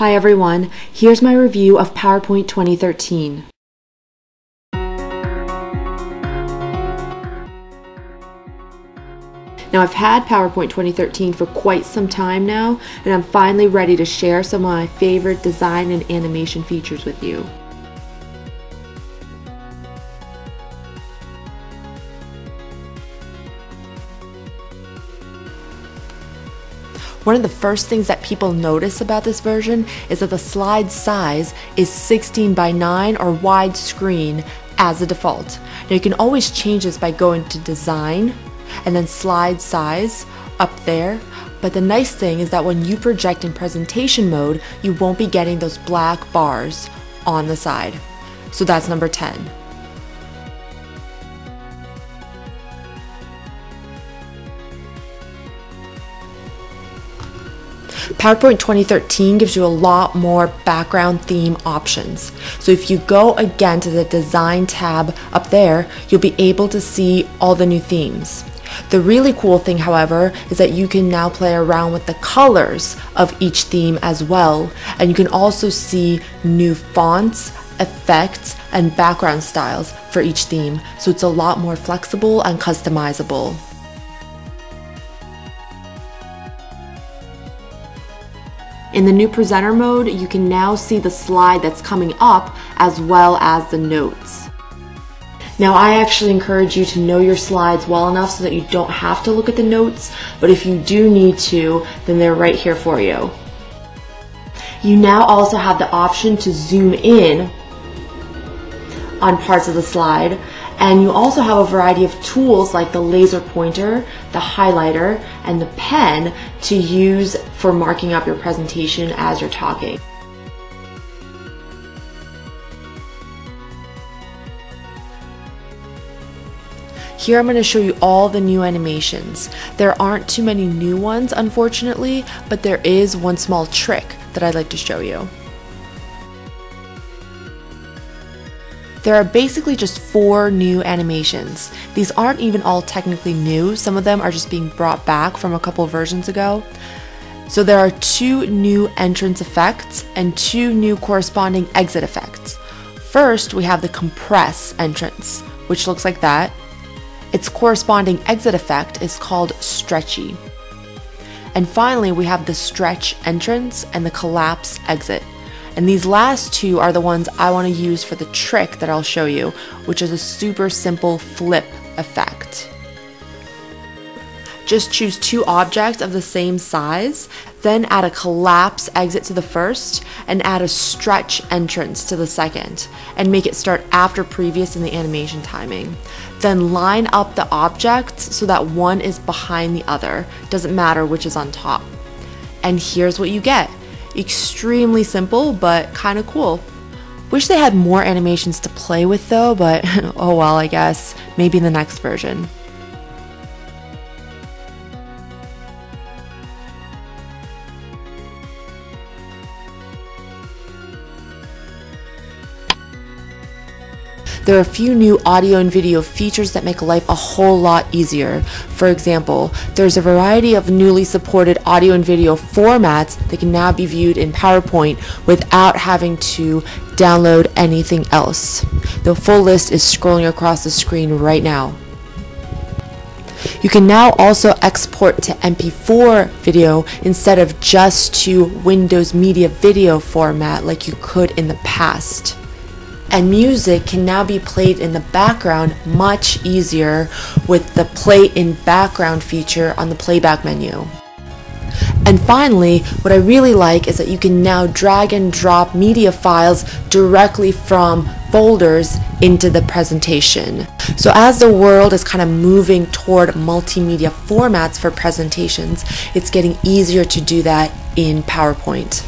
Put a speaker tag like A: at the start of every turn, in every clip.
A: Hi everyone, here's my review of PowerPoint 2013. Now I've had PowerPoint 2013 for quite some time now, and I'm finally ready to share some of my favorite design and animation features with you. One of the first things that people notice about this version is that the slide size is 16 by 9 or widescreen as a default. Now you can always change this by going to Design and then Slide Size up there. But the nice thing is that when you project in presentation mode, you won't be getting those black bars on the side. So that's number 10. PowerPoint 2013 gives you a lot more background theme options. So if you go again to the Design tab up there, you'll be able to see all the new themes. The really cool thing, however, is that you can now play around with the colors of each theme as well, and you can also see new fonts, effects, and background styles for each theme, so it's a lot more flexible and customizable. In the new presenter mode, you can now see the slide that's coming up as well as the notes. Now I actually encourage you to know your slides well enough so that you don't have to look at the notes, but if you do need to, then they're right here for you. You now also have the option to zoom in on parts of the slide, and you also have a variety of tools like the laser pointer, the highlighter, and the pen to use for marking up your presentation as you're talking. Here I'm going to show you all the new animations. There aren't too many new ones, unfortunately, but there is one small trick that I'd like to show you. There are basically just 4 new animations. These aren't even all technically new. Some of them are just being brought back from a couple versions ago. So there are 2 new entrance effects and 2 new corresponding exit effects. First, we have the compress entrance, which looks like that. Its corresponding exit effect is called stretchy. And finally, we have the stretch entrance and the collapse exit. And these last 2 are the ones I want to use for the trick that I'll show you, which is a super simple flip effect. Just choose 2 objects of the same size, then add a collapse exit to the first, and add a stretch entrance to the second, and make it start after previous in the animation timing. Then line up the objects so that one is behind the other. Doesn't matter which is on top. And here's what you get. Extremely simple, but kind of cool. Wish they had more animations to play with though, but oh well, I guess. Maybe in the next version. There are a few new audio and video features that make life a whole lot easier. For example, there's a variety of newly supported audio and video formats that can now be viewed in PowerPoint without having to download anything else. The full list is scrolling across the screen right now. You can now also export to MP4 video instead of just to Windows Media Video format like you could in the past. And music can now be played in the background much easier with the Play in Background feature on the playback menu. And finally, what I really like is that you can now drag and drop media files directly from folders into the presentation. So as the world is kind of moving toward multimedia formats for presentations, it's getting easier to do that in PowerPoint.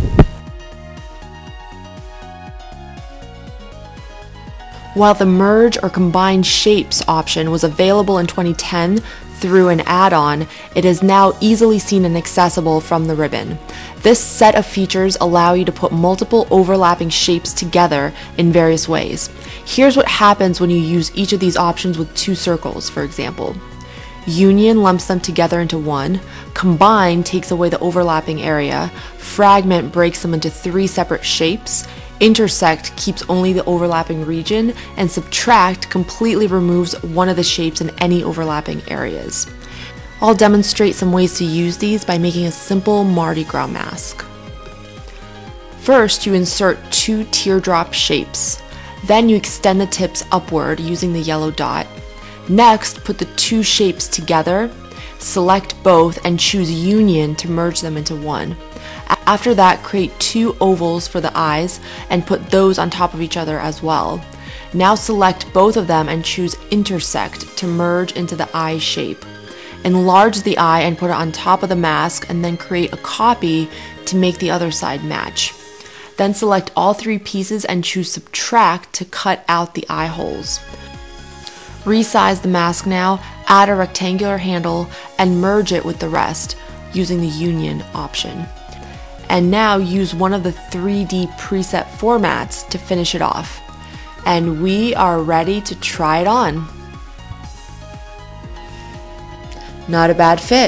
A: While the Merge or Combine Shapes option was available in 2010 through an add-on, it is now easily seen and accessible from the ribbon. This set of features allow you to put multiple overlapping shapes together in various ways. Here's what happens when you use each of these options with 2 circles, for example. Union lumps them together into one, combine takes away the overlapping area, fragment breaks them into 3 separate shapes, intersect keeps only the overlapping region, and subtract completely removes one of the shapes in any overlapping areas. I'll demonstrate some ways to use these by making a simple Mardi Gras mask. First, you insert 2 teardrop shapes. Then you extend the tips upward using the yellow dot. Next, put the 2 shapes together, select both, and choose Union to merge them into one. After that, create 2 ovals for the eyes and put those on top of each other as well. Now select both of them and choose Intersect to merge into the eye shape. Enlarge the eye and put it on top of the mask, and then create a copy to make the other side match. Then select all 3 pieces and choose Subtract to cut out the eye holes. Resize the mask now, add a rectangular handle, and merge it with the rest using the Union option. And now use one of the 3D preset formats to finish it off. And we are ready to try it on. Not a bad fit.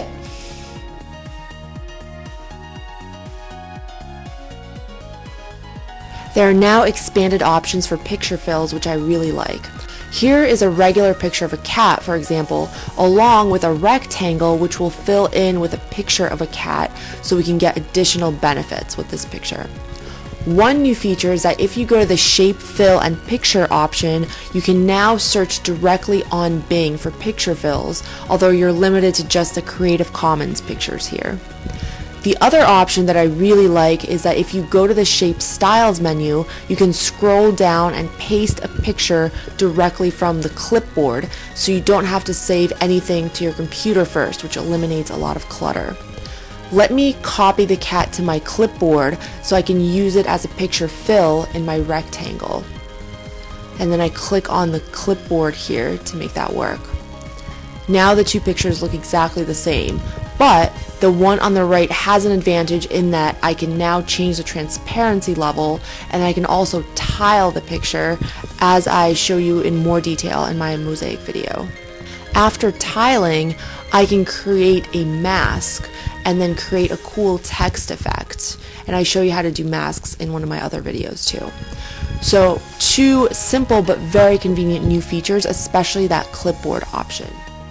A: There are now expanded options for picture fills, which I really like. Here is a regular picture of a cat, for example, along with a rectangle which will fill in with a picture of a cat so we can get additional benefits with this picture. One new feature is that if you go to the Shape, Fill, and Picture option, you can now search directly on Bing for picture fills, although you're limited to just the Creative Commons pictures here. The other option that I really like is that if you go to the Shape Styles menu, you can scroll down and paste a picture directly from the clipboard, so you don't have to save anything to your computer first, which eliminates a lot of clutter. Let me copy the cat to my clipboard so I can use it as a picture fill in my rectangle. And then I click on the clipboard here to make that work. Now the 2 pictures look exactly the same, but the one on the right has an advantage in that I can now change the transparency level, and I can also tile the picture as I show you in more detail in my mosaic video. After tiling, I can create a mask and then create a cool text effect. And I show you how to do masks in one of my other videos too. So 2 simple but very convenient new features, especially that clipboard option.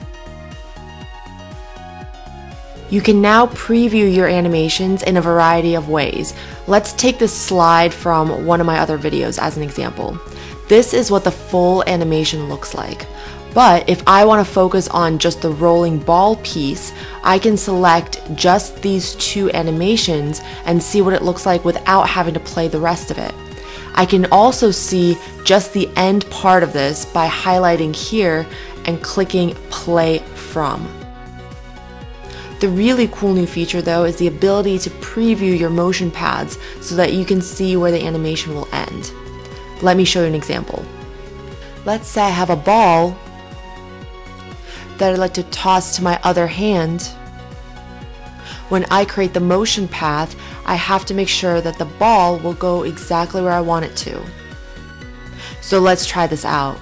A: You can now preview your animations in a variety of ways. Let's take this slide from one of my other videos as an example. This is what the full animation looks like. But if I want to focus on just the rolling ball piece, I can select just these 2 animations and see what it looks like without having to play the rest of it. I can also see just the end part of this by highlighting here and clicking play from. The really cool new feature though is the ability to preview your motion paths so that you can see where the animation will end. Let me show you an example. Let's say I have a ball that I'd like to toss to my other hand. When I create the motion path, I have to make sure that the ball will go exactly where I want it to. So let's try this out.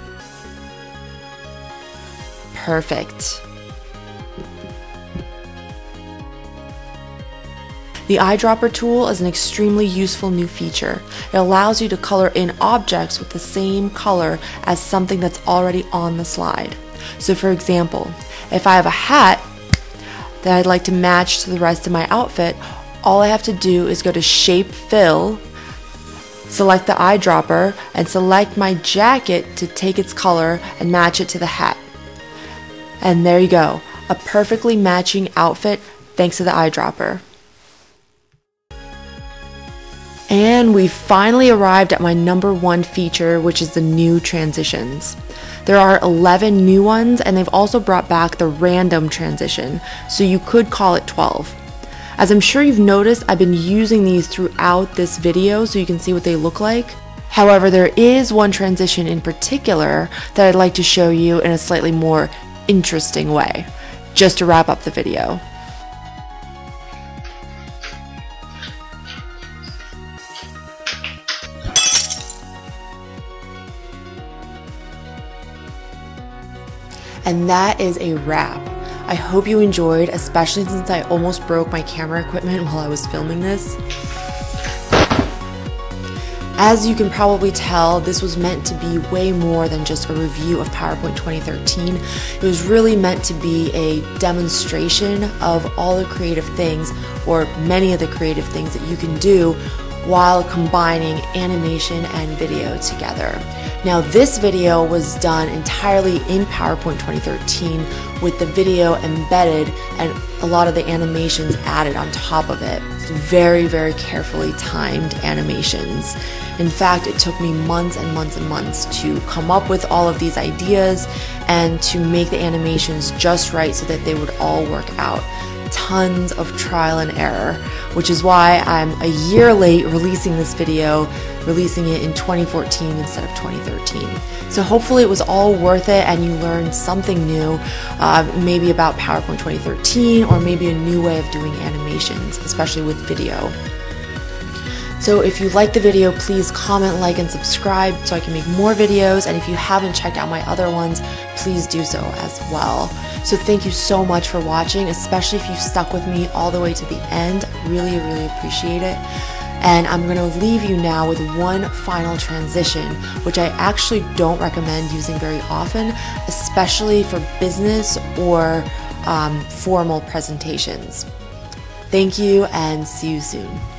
A: Perfect. The eyedropper tool is an extremely useful new feature. It allows you to color in objects with the same color as something that's already on the slide. So for example, if I have a hat that I'd like to match to the rest of my outfit, all I have to do is go to Shape Fill, select the eyedropper, and select my jacket to take its color and match it to the hat. And there you go, a perfectly matching outfit thanks to the eyedropper. And we finally arrived at my number 1 feature, which is the new transitions. There are 11 new ones, and they've also brought back the random transition, so you could call it 12. As I'm sure you've noticed, I've been using these throughout this video so you can see what they look like. However, there is one transition in particular that I'd like to show you in a slightly more interesting way, just to wrap up the video. And that is a wrap. I hope you enjoyed, especially since I almost broke my camera equipment while I was filming this. As you can probably tell, this was meant to be way more than just a review of PowerPoint 2013. It was really meant to be a demonstration of all the creative things, or many of the creative things that you can do while combining animation and video together. Now, this video was done entirely in PowerPoint 2013 with the video embedded and a lot of the animations added on top of it. Very, very carefully timed animations. In fact, it took me months and months and months to come up with all of these ideas and to make the animations just right so that they would all work out. Tons of trial and error, which is why I'm a year late releasing this video, releasing it in 2014 instead of 2013. So hopefully it was all worth it and you learned something new, maybe about PowerPoint 2013 or maybe a new way of doing animations, especially with video. So if you like the video, please comment, like, and subscribe so I can make more videos. And if you haven't checked out my other ones, please do so as well. So thank you so much for watching, especially if you stuck with me all the way to the end. Really, really appreciate it. And I'm going to leave you now with one final transition, which I actually don't recommend using very often, especially for business or formal presentations. Thank you and see you soon.